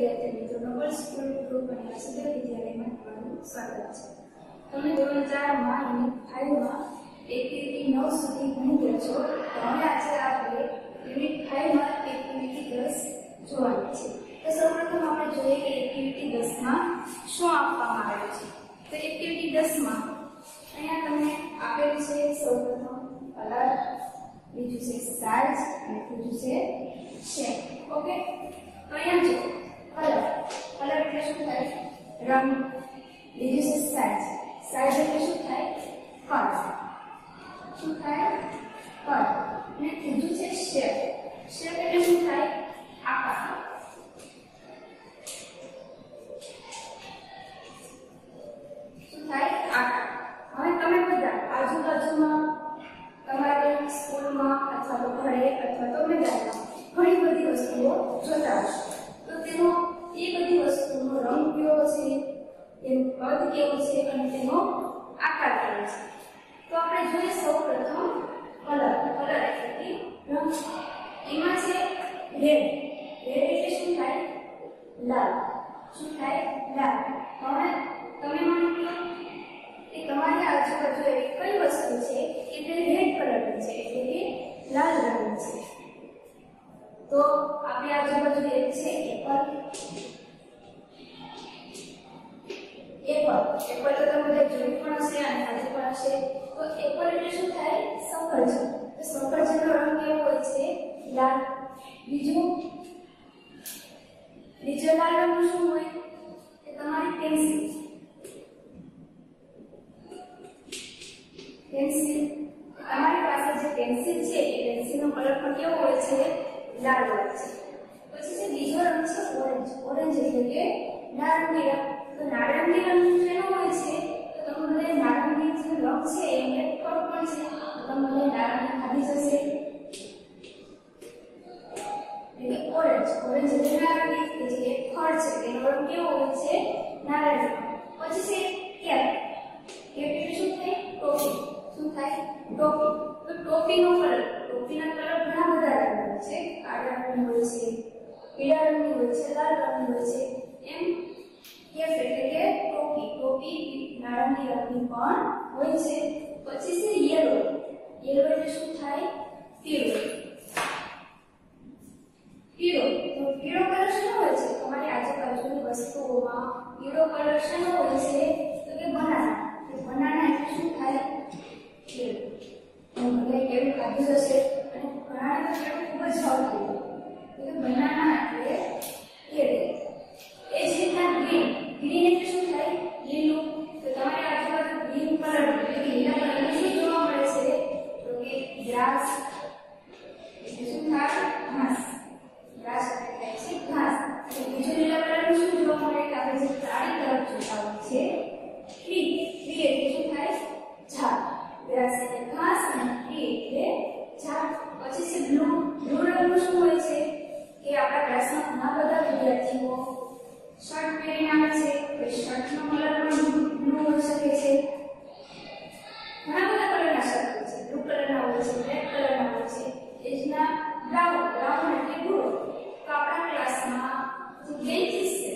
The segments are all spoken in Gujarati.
વિદ્યાર્થી મિત્રો નોબલ સ્કૂલ ગ્રુપ અને વસુદેવ વિદ્યાલયમાં તમારું સ્વાગત છે. તમે ધોરણ 4 માં યુનિટ 5 માં એક્ટિવિટી 9 સુધી ભણી ગયા છો. તો હવે આજે આપણે યુનિટ 5 માં એક્ટિવિટી 10 જોવાની છે. તો સૌપ્રથમ આપણે જોઈએ કે એક્ટિવિટી 10 માં શું આપવામાં આવ્યું છે. તો એક્ટિવિટી 10 માં અહીંયા તમને આપેલું છે સૌપ્રથમ કલર, બીજું છે સાઇઝ અને ત્રીજું છે શેપ. ઓકે, તો અહીંયા જો કલર એટલે શું થાય? રંગ. બીજું છે સાઇઝ એટલે શું થાય? કદ. શું થાય? કદ. અને ત્રીજું છે શેપ એટલે શું થાય? આકાર. શું થાય? આકાર. હવે તમે બધા આજુબાજુમાં તમારા સ્કૂલમાં અથવા તો ઘરે અથવા તો મેદાનમાં ઘણી બધી વસ્તુઓ જોતા હશો. તો તેનો એ બધી વસ્તુનો રંગ કેવો છે, તેનું કદ કેવું છે અને તેનો આકાર કેવો છે. તો આપણે જોઈએ સૌપ્રથમ કલર એટલે કે રંગ. એમાં છે રેડ એટલે શું થાય? લાલ. શું થાય? લાલ. હવે તમે મને કહો કે તમારી આજુબાજુ એવી કઈ વસ્તુ છે કે તે રેડ કલરની છે એટલે કે લાલ રંગની છે. તો આપણી આજુબાજુ એક છે એપલ તો તમે બધા જોયું પણ હશે અને ખાધું પણ હશે. તો એપલ એટલે શું થાય? સફરજન. તો સફરજનનો રંગ કેવો હોય છે? લાલ. બીજો લાલ રંગ શું હોય? કે તમારી પેન્સિલ. તમારી પાસે જે પેન્સિલ છે એ પેન્સિલનો કલર પણ કેવો હોય છે? લાલ હોય છે. પછી જે બીજો રંગ છે ઓરેન્જ એટલે કે નારંગી રંગ. તો નારંગી રંગ શેનો હોય છે? તો તમને નારંગી જે રંગ છે એ એક ફળ પણ છે. તો તમને નારંગી ખાધી જશે એટલે ઓરેન્જ એટલે નારંગી કે જે એક ફળ છે તેનો રંગ કેવો હોય છે? નારંગી. પછી છે કેપ એટલે શું થાય? ટોપી. શું થાય? ટોપી. તો ટોપીનો કલર, ટોપીના કલર ઘણા બધા રંગના છે. કાળા રંગની હોય છે, પીળા રંગની હોય છે, લાલ રંગની હોય છે. એમ કેપ એટલે કે ટોપી નારંગી રંગની પણ હોય છે. પછી છે યેલો એટલે શું થાય? પીળો. તો પીળો કલર શું હોય છે? તમારી આજુબાજુની વસ્તુઓમાં પીળો કલર શેનો હોય છે? તો કે બનાના. બનાના એટલે શું થાય? કેળું. મને કેળું ખાધું હશે અને ઘણાને તો કેળું ખૂબ જ ભાવતું હોય. એટલે બનાના એટલે કેળું. એ જ રીતના ગ્રીન એટલે શું થાય? લીલું. તો તમારી આજુબાજુ ગ્રીન કલર એટલે કે લીલા કલરનું શું જોવા મળે છે? તો કે ગ્રાસ. એટલે શું થાય? ઘાસ. ગ્રાસ એટલે થાય છે ઘાસ. અને બીજું લીલા કલરનું શું જોવા મળે? કે આપણે જે ચારી તરફ જોતા હોય છે ટ્રી એટલે શું થાય? ઝાડ. ગ્રાસ એટલે ઘાસ અને ટ્રી એટલે ઝાડ. પછી છે બ્લુ રંગનું શું હોય છે? કે આપણા ક્લાસમાં ઘણા બધા વિદ્યાર્થીઓ શર્ટ પહેરીને આવે છે. તો શર્ટનો કલર પણ બ્લુ હોઈ શકે છે. ઘણા બધા કલરના શર્ટ હોય છે. બ્લુ કલરના હોય છે, બ્લેક કલરના હોય છે. એ જ ના બ્રાઉન એટલે ભૂરો. તો આપણા ક્લાસમાં જે બેન્ચીસ છે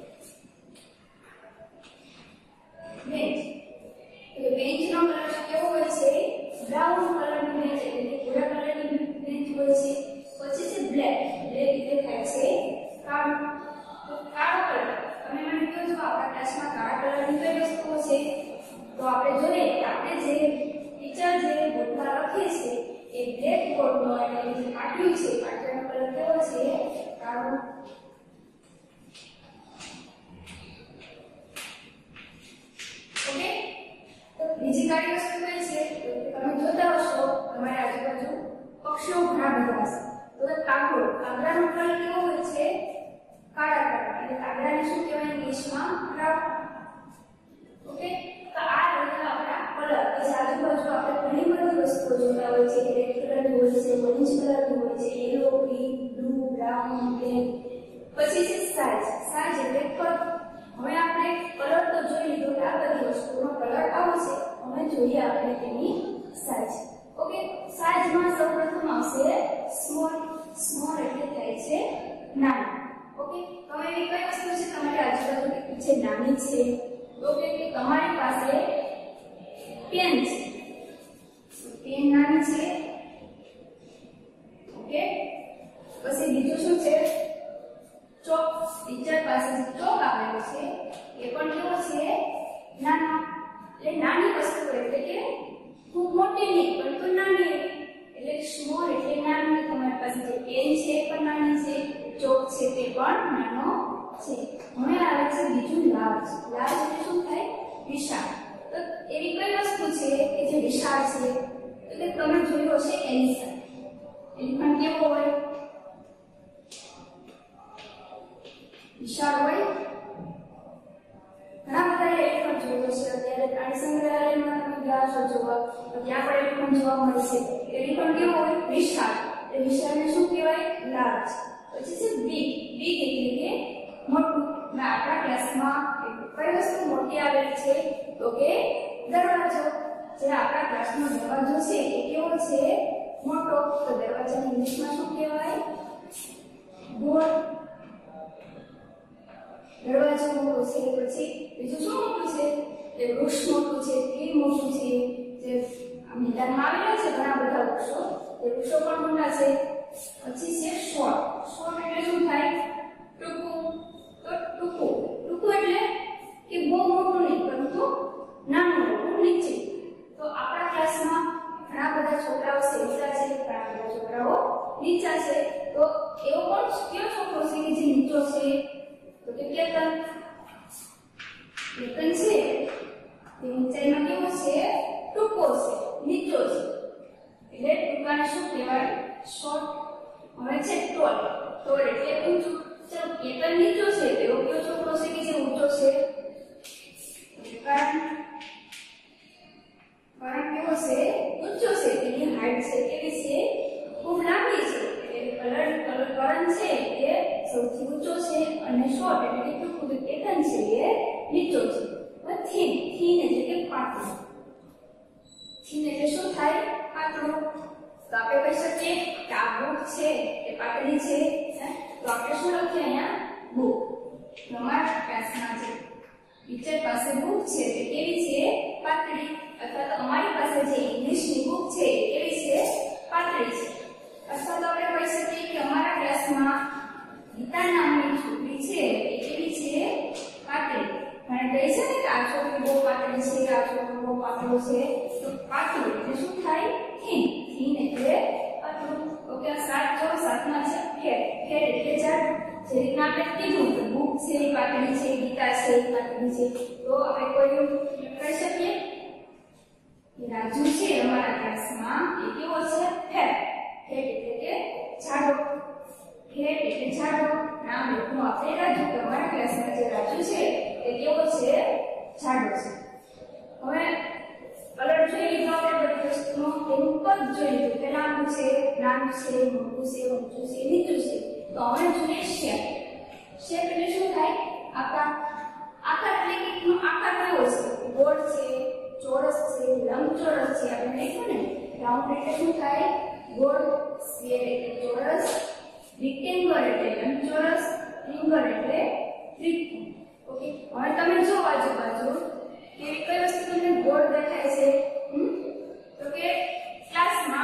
બેન્ચનો કલર કેવો હોય છે? બ્રાઉન કલરની બેન્ચ એટલે ભૂરા કલરની બેન્ચ હોય છે. પછી છે બ્લેક એટલે થાય છે કાળો. તો કાળો કલર તમે મને કહો છો આપણા ક્લાસમાં કાળા કલરની કઈ વસ્તુઓ છે? તો આપણે જોઈએ કે આપણે જે ટીચર જે બોર્ડમાં લખીએ છીએ એ બ્લેક બોર્ડનો એટલે જે પાટિયું છે પાટિયાનો કલર કેવો છે? કાળો. ઓકે, તો બીજી કાળી વસ્તુ કઈ છે? તમે જોતા હશો તમારી આજુબાજુ પક્ષીઓ ઘણા બધા હશે. તો કાગડાનો કલર કેવો હોય છે? કાળા કલર. એટલે કાગડાને શું કહેવાય ઇંગ્લિશમાં? ક્રાઉન. ઓકે, તો આ રહ્યા આપણા કલર. પછી આજુબાજુ આપણે ઘણી બધી વસ્તુઓ જોતા હોય છે. રેડ કલરની હોય છે, ઓરેન્જ કલરની હોય છે, yellow, green, blue, brown, black. પછી છે સાઇઝ એટલે કદ. હવે આપણે કલર તો જોઈ લીધો કે આ બધી વસ્તુનો કલર આવો છે. હવે જોઈએ આપણે તેની સાઇઝ. ઓકે, સાઇઝમાં સૌપ્રથમ આવશે સ્મોલ એટલે થાય છે નાનું. ઓકે, હવે એવી કઈ પછી નાની છે. ઓકે કે તમારી પાસે પેન છે, પેન નાની છે. ઓકે પછી બીજું શું છે? ચોક. ટીચર પાસે ચોક આવેલો છે એ પણ કેવો છે? નાનો. એટલે નાની વસ્તુ એટલે કે ખૂબ મોટી નહીં પરંતુ નાની, એટલે સ્મોલ એટલે નાની. તમારી પાસે જે પેન છે એ પણ નાની છે, ચોક છે તે પણ નાનો છે. હવે આવે છે બીજું લાર્જ. લાર્જ એટલે શું થાય? વિશાળ. તો એવી કઈ વસ્તુ છે કે જે વિશાળ છે? એટલે તમે જોયું હશે એલિફન્ટ. એલિફન્ટ કેવો હોય? વિશાળ હોય. ઘણા બધા એલિફન્ટ જોયું છે. અત્યારે પ્રાણી સંગ્રહાલયમાં તમે ગયા છો જોવા, તો ત્યાં પણ એલિફન્ટ જોવા મળે છે. એલિફન્ટ કેવો હોય? વિશાળ. એટલે વિશાળને શું કહેવાય? લાર્જ. પછી છે બિગ. બિગ એટલે કે મોટું. આપણા ક્લાસમાં કઈ વસ્તુ મોટી આવેલી છે? તો કે દરવાજો. જે આપણા ક્લાસનો દરવાજો છે એ કેવો છે? મોટો. તો દરવાજાને ઇંગ્લિશમાં શું કહેવાય? ડોર. દરવાજો મોટો છે. પછી બીજું શું મોટું છે? એ વૃક્ષ મોટું છે, ટ્રી મોટું છે. જે મેદાનમાં આવેલા છે ઘણા બધા વૃક્ષો, એ વૃક્ષો પણ મોટા છે. પછી છે શોર્ટ. શોર્ટ એટલે શું થાય? ટૂંકું. તો ટૂંકું. ટૂંકું એટલે કે બહુ મોટું નહીં પરંતુ નાનું, નીચે. તો આપણા ક્લાસમાં ઘણા બધા છોકરાઓ સેવતા છે, ઘણા બધા છોકરાઓ નીચા છે. તો એવો પણ કયો છોકરો છે કે જે નીચો છે? તો કે કેતન. કેતન છે તે ઊંચાઈમાં કેવો છે? ટૂંકો છે, નીચો છે. એટલે ટૂંકાને શું કહેવાય? શોર્ટ. હવે છે ટોલ. ટોલ એટલે ઊંચું. ચાલો કેતન નીચો છે, એવો કયો છોકરો છે કે જે ઊંચો છે? કારણ કેવો છે? ઊંચો છે. તેની હાઈટ છે કેવી છે? ખૂબ લાંબી છે. એટલે કરણ છે એ સૌથી ઊંચો છે અને શોર્ટ એટલે કે ટૂંકું. કેતન છે એ નીચો છે. થીન. થીન એટલે કે પાતળું. થીન એટલે શું થાય? પાતળું. તો આપણે કહી શકીએ કે આ બુક છે એ પાતળી છે. તો આપણે શું લખીએ અહીંયા? બુક. તમારા ક્લાસમાં જે ટીચર પાસે બુક છે તે કેવી છે? પાતળી. અથવા તો અમારી પાસે જે ઇંગ્લિશની બુક છે એ કેવી છે? પાતળી છે. અથવા તો આપણે કહી શકીએ કે અમારા ક્લાસમાં ગીતા નામની છોકરી છે એ કેવી છે? પાતળી. અને કહી છે ને કે આ છોકરી બહુ પાતળી છે, આ છોકરો બહુ પાતળો છે. તો પાતળું એટલે શું થાય? થીન. થીન એટલે પાતળું. ઓકે. 7 જો 7માં છે ફેર. ફેર એટલે જાડું. જે રીતના આપણે કીધું કે બુક છે એ પાતળી છે, ગીતા છે એ પાતળી છે. તો આપણે કોઈ કહી શકીએ કે રાજુ છે અમારા ક્લાસમાં એ કેવો છે? ફેર. ફેર એટલે કે જાડો. ફેર એટલે જાડો. નામ લખવું આપણે રાજુ. અમારા ક્લાસમાં જે રાજુ છે એ કેવો છે? જાડો છે. હવે કલર જોઈ લીધો આપણે બધી વસ્તુનો. એનું કદ જોઈ લીધું. પેલા આનું છે, નાનું છે, મોટું છે, ઊંચું છે, નીચું છે. તો હવે જોઈએ શેપ. શેપ એટલે શું થાય? આકાર. આકાર એટલે કે આકાર કેવો છે? ગોળ છે, ચોરસ છે, લંબચોરસ છે. આપણે લખ્યું ને રાઉન્ડ એટલે શું થાય? ગોળ. સ્ક્વેર એટલે ચોરસ. રેક્ટેંગલ એટલે લંબચોરસ. ટ્રાયેંગલ એટલે ત્રિકોણ. ઓકે. હવે તમે જો બાજુ કે કઈ વસ્તુ તમને ગોળ દેખાય છે? તો કે ક્લાસમાં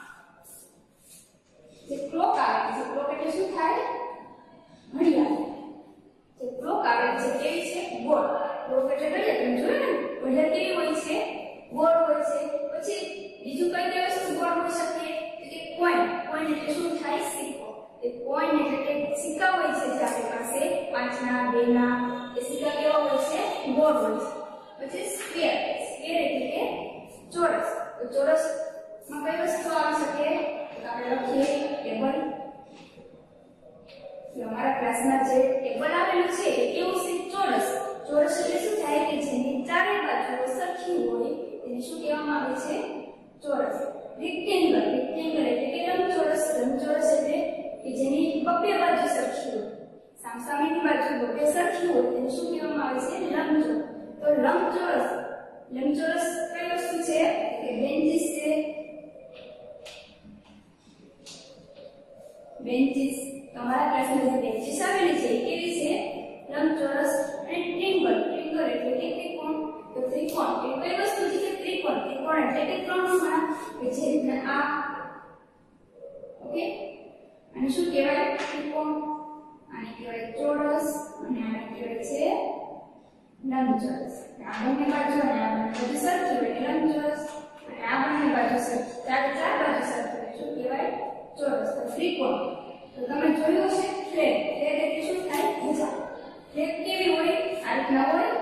જે ક્લોક આવે છે, ક્લોક એટલે શું થાય? ઘડિયાળ. જે ક્લોક આવે છે કેવી છે? ગોળ. ક્લોક એટલે ઘડિયાળ. તમે જોયું ને ઘડિયાળ કેવી હોય છે? ગોળ હોય છે. પછી બીજું કઈ વસ્તુ ગોળ હોઈ શકે? કે કોઈન. કોઈન એટલે શું થાય? સિક્કો. એ કોઈન એટલે કે સિક્કા હોય છે જે આપણી પાસે 5 ના 2 ના એ સિક્કા કેવા હોય છે? ગોળ હોય છે. પછી સ્ક્વેર. સ્ક્વેર એટલે કે ચોરસ. તો ચોરસ માં કઈ વસ્તુ આવી શકે? તો આપણે લખીએ ટેબલ. અમારા ક્લાસમાં જે ટેબલ આવેલું છે એ કેવું છે? ચોરસ. ચોરસ એટલે શું થાય? કે જેની ચારે બાજુઓ સરખી હોય તેને શું કહેવામાં આવે છે? ચોરસ. રેક્ટેંગલ. રેક્ટેંગલ એટલે કે લંબચોરસ. લંબચોરસ એટલે કે જેની બબ્બે બાજુ સરખી હોય, સામસામેની બાજુ બબ્બે સરખી હોય તેને શું કહેવામાં આવે છે? લંબચોરસ. તો લંબચોરસ. લંબચોરસ કઈ વસ્તુ છે? કે બેન્ચીસ છે. બેન્ચીસ. તમારા ક્લાસમાં જે બેન્ચીસ આવેલી છે એ કેવી છે? લંબચોરસ. અને કહેવાય ચોરસ અને આને કહેવાય છે લંબચોરસ. આ બંને બાજુ અને આ બંને બાજુ સરખી હોય એટલે લંબચોરસ, અને આ બંને બાજુ સરખી, ચાર બાજુ સરખી હોય શું કહેવાય? ચોરસ. તો ત્રિકોણ તો તમે જોયું છે ફ્લેગ. ફ્લેગ એટલે શું થાય? ધજા. ફ્લેગ કેવી હોય? આ રીતના હોય.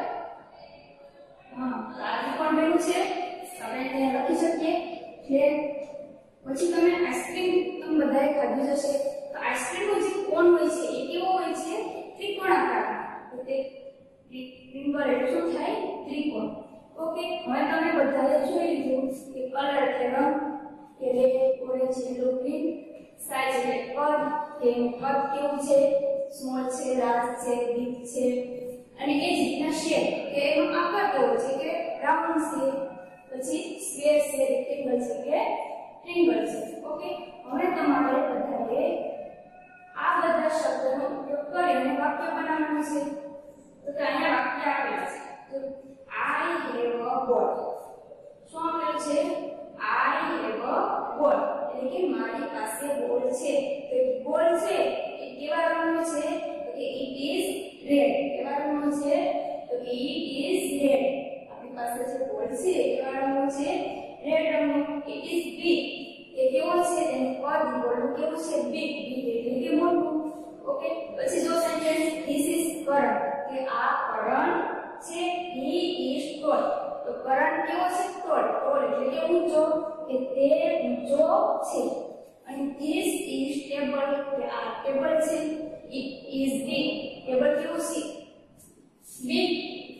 હા, તો આ ત્રિકોણ બન્યું છે. આપણે અહીંયા લખી શકીએ ફ્લેગ. પછી તમે આઈસ્ક્રીમ તમે બધાએ ખાધી હશે, તો આઈસ્ક્રીમનો જે કોન હોય છે એ કેવો હોય છે? ત્રિકોણાકાર. તો તે ફિંગર એટલે શું થાય? ત્રિકોણ. ઓકે, હવે તમે બધાએ જોઈ લીધું કે કલર એટલે રંગ, કે red, orange, yellow, green. Size એટલે કદ, કે કદ કેવું છે? સ્મોલ છે, લાર્જ છે, બિગ છે. અને એ જ રીતના શેપ, કે એનો આકાર કેવો છે? કે રાઉન્ડ છે, પછી સ્ક્વેર છે, રેક્ટેંગલ છે કે ટ્રાયેંગલ છે. ઓકે, હવે તમારે બધાએ આ બધા શબ્દોનો ઉપયોગ કરીને વાક્ય બનાવવાનું છે. તો અહીંયા વાક્ય આપેલા છે. તો આઈ હેવ અ બોલ. શું આપેલું છે? આઈ હેવ અ બોલ, એટલે કે મારી પાસે બોલ છે. તો બોલ છે એ કેવા રંગનો છે? તો કે ઇટ ઇઝ રેડ. કેવા રંગનો છે? તો કે ઇટ ઇઝ રેડ. આપણી પાસે જે બોલ છે એ કેવા રંગનો છે? રેડ રંગનો. It is big. એ કેવો છે? તેનું કદ બોલનું કેવું છે? બિગ. બિગ એટલે કે મોટું. ઓકે, પછી જો સેન્ટેન્સ ધીસ ઇઝ કરણ, કે આ કરણ છે. He is tall. તો કરણ કેવો છે? ટોલ. ટોલ એટલે કે ઊંચો, કે તે ઊંચો છે. અને ધીસ ઇઝ ટેબલ, કે આ ટેબલ છે. It is big. ટેબલ કેવું છે? બિગ.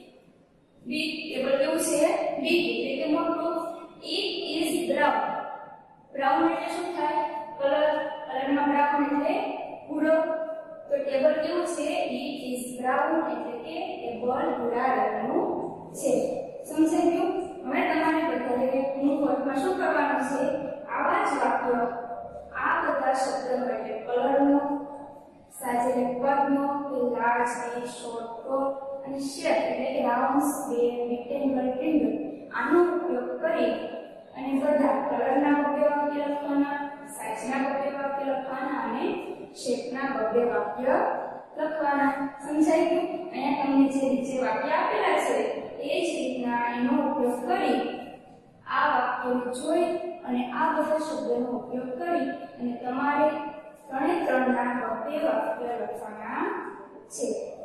બિગ ટેબલ કેવું છે? બિગ એટલે કે મોટું. It is brown. બ્રાઉન એટલે શું થાય? કલર. કલરમાં બ્રાઉન એટલે ભૂરો. તો ટેબલ કેવું છે? ઇટ ઇઝ બ્રાઉન એટલે કે ટેબલ ભૂરા રંગનું છે. સમજાઈ ગયું? હવે તમારે બધાએ હોમવર્કમાં શું કરવાનું છે? આવા જ વાક્ય આ બધા શબ્દો એટલે કલરનો, સાઈઝ એટલે કદનો, કે લાર્જ કે શોર્ટ ટોલ, અને શેપ એટલે કે રાઉન્ડ, સ્ક્વેર, રેક્ટેંગલ, ટ્રાયેંગલ, આનો ઉપયોગ કરી અને બધા કલરના બબ્બે વાક્ય લખવાના, સાઈઝના બબ્બે વાક્ય લખવાના અને શેપના બબ્બે વાક્ય લખવાના. સમજાઈ ગયું? અહીંયા તમને જે નીચે વાક્ય આપેલા છે એ જ રીતના એનો ઉપયોગ કરી આ વાક્યને જોઈ અને આ બધા શબ્દોનો ઉપયોગ કરી અને તમારે ત્રણે ત્રણના બબ્બે વાક્ય લખવાના છે.